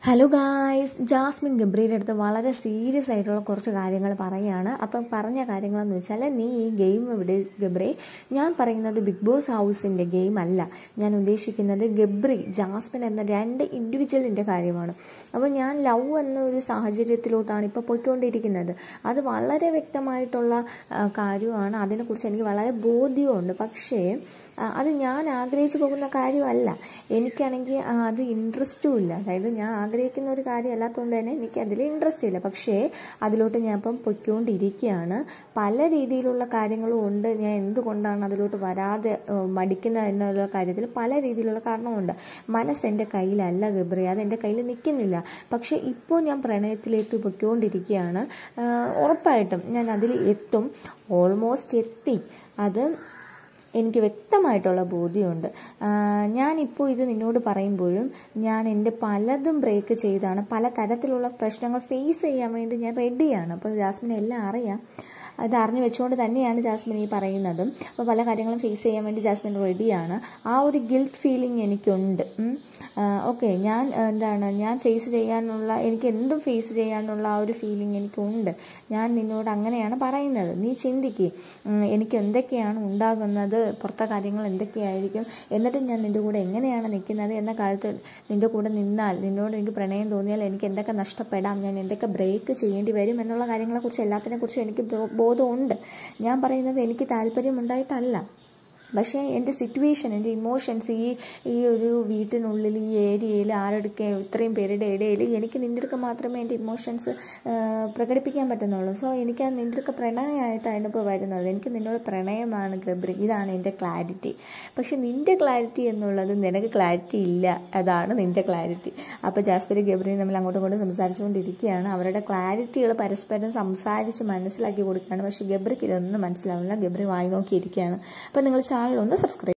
Hello guys, Jasmine ഗബ്രിയുടെ അടുത്ത് വളരെ serious ആയിട്ടുള്ള കുറച്ച് കാര്യങ്ങൾ പറയുകയാണ്. അപ്പം പറഞ്ഞ കാര്യങ്ങളെന്ന് വെച്ചാൽ, നീ ഈ ഗെയിം ഇവിടെ ഗബ്രി, ഞാൻ പറയുന്നത് ബിഗ് ബോസ് ഹൗസിൻ്റെ ഗെയിം അല്ല. ഞാൻ ഉദ്ദേശിക്കുന്നത് ഗബ്രി, ജാസ്മിൻ എന്ന രണ്ട് ഇൻഡിവിജ്വലിൻ്റെ കാര്യമാണ്. അപ്പോൾ ഞാൻ ലവ് എന്ന ഒരു സാഹചര്യത്തിലോട്ടാണ് ഇപ്പോൾ പോയിക്കൊണ്ടിരിക്കുന്നത്. അത് വളരെ വ്യക്തമായിട്ടുള്ള കാര്യമാണ്. അതിനെക്കുറിച്ച് എനിക്ക് വളരെ ബോധ്യമുണ്ട്. പക്ഷേ അത് ഞാൻ ആഗ്രഹിച്ചു പോകുന്ന കാര്യമല്ല. എനിക്കാണെങ്കിൽ അത് ഇൻട്രസ്റ്റും ഇല്ല. അതായത് ഞാൻ ആഗ്രഹിക്കുന്ന ഒരു കാര്യം അല്ലാത്തതുകൊണ്ട് തന്നെ എനിക്ക് അതിൽ ഇൻട്രസ്റ്റ് ഇല്ല. പക്ഷേ അതിലോട്ട് ഞാൻ ഇപ്പം പൊയ്ക്കൊണ്ടിരിക്കുകയാണ്. പല രീതിയിലുള്ള കാര്യങ്ങളും ഉണ്ട്. ഞാൻ എന്തുകൊണ്ടാണ് അതിലോട്ട് വരാതെ മടിക്കുന്നത് എന്നുള്ള കാര്യത്തിൽ പല രീതിയിലുള്ള കാരണമുണ്ട്. മനസ്സെൻ്റെ കയ്യിലല്ല ഗബ്രി, അതെൻ്റെ കയ്യിൽ നിൽക്കുന്നില്ല. പക്ഷേ ഇപ്പോൾ ഞാൻ പ്രണയത്തിലേക്ക് പൊയ്ക്കൊണ്ടിരിക്കുകയാണ്. ഉറപ്പായിട്ടും ഞാൻ അതിൽ എത്തും. ഓൾമോസ്റ്റ് എത്തി. അത് എനിക്ക് വ്യക്തമായിട്ടുള്ള ബോധ്യമുണ്ട്. ഞാനിപ്പോൾ ഇത് നിന്നോട് പറയുമ്പോഴും ഞാൻ എൻ്റെ പലതും ബ്രേക്ക് ചെയ്താണ്. പല തരത്തിലുള്ള പ്രശ്നങ്ങൾ ഫേസ് ചെയ്യാൻ വേണ്ടി ഞാൻ റെഡിയാണ്. അപ്പോൾ ജാസ്മിനെ എല്ലാം അറിയാം. അത് അറിഞ്ഞു വെച്ചുകൊണ്ട് തന്നെയാണ് ജാസ്മിൻ ഈ പറയുന്നതും. അപ്പോൾ പല കാര്യങ്ങളും ഫേസ് ചെയ്യാൻ വേണ്ടി ജാസ്മിൻ റെഡിയാണ്. ആ ഒരു ഗിൽറ്റ് ഫീലിംഗ് എനിക്കുണ്ട്. ഓക്കെ, ഞാൻ ഫേസ് ചെയ്യാനുള്ള, എനിക്ക് എന്തും ഫേസ് ചെയ്യാനുള്ള ആ ഒരു ഫീലിംഗ് എനിക്കുണ്ട്. ഞാൻ നിന്നോട് അങ്ങനെയാണ് പറയുന്നത്. നീ ചിന്തിക്കുക, എനിക്ക് എന്തൊക്കെയാണ് ഉണ്ടാകുന്നത്, പുറത്തെ കാര്യങ്ങൾ എന്തൊക്കെയായിരിക്കും, എന്നിട്ട് ഞാൻ നിൻ്റെ കൂടെ എങ്ങനെയാണ് നിൽക്കുന്നത് എന്ന കാര്യത്തിൽ നിൻ്റെ കൂടെ നിന്നാൽ, നിന്നോട് എനിക്ക് പ്രണയം തോന്നിയാൽ എനിക്ക് എന്തൊക്കെ നഷ്ടപ്പെടാം, ഞാൻ എന്തൊക്കെ ബ്രേക്ക് ചെയ്യേണ്ടി വരും എന്നുള്ള കാര്യങ്ങളെക്കുറിച്ച് എല്ലാത്തിനെക്കുറിച്ചും എനിക്ക് ബോധമുണ്ട്. ഞാൻ പറയുന്നത് എനിക്ക് താല്പര്യമുണ്ടായിട്ടല്ല. പക്ഷേ എൻ്റെ സിറ്റുവേഷൻ, എൻ്റെ ഇമോഷൻസ്, ഈ ഒരു വീട്ടിനുള്ളിൽ, ഈ ഏരിയയിൽ ആരെടുക്കുക, ഇത്രയും പേരുടെ ഇടയിൽ എനിക്ക് നിൻ്റെ അടുക്ക മാത്രമേ എൻ്റെ ഇമോഷൻസ് പ്രകടിപ്പിക്കാൻ പറ്റുന്നുള്ളൂ. സോ എനിക്ക് ആ നിൻ്റെ അടുക്ക പ്രണയമായിട്ടാണ് ഇപ്പോൾ വരുന്നത്. എനിക്ക് നിന്നോട് പ്രണയമാണ് ഗബ്രി, ഇതാണ് എൻ്റെ ക്ലാരിറ്റി. പക്ഷെ നിൻ്റെ ക്ലാരിറ്റി എന്നുള്ളത് നിനക്ക് ക്ലാരിറ്റി ഇല്ല, അതാണ് നിൻ്റെ ക്ലാരിറ്റി. അപ്പോൾ ജാസ്മിൻ ഗബ്രിയും തമ്മിൽ അങ്ങോട്ടും ഇങ്ങോട്ടും സംസാരിച്ചുകൊണ്ടിരിക്കുകയാണ്. അവരുടെ ക്ലാരിറ്റികൾ പരസ്പരം സംസാരിച്ച് മനസ്സിലാക്കി കൊടുക്കുകയാണ്. പക്ഷേ ഗബ്രിക്ക് ഇതൊന്നും മനസ്സിലാവില്ല. ഗബ്രി വായി നോക്കിയിരിക്കുകയാണ്. അപ്പോൾ നിങ്ങൾ ചാനൽ ഒന്ന് സബ്സ്ക്രൈബ്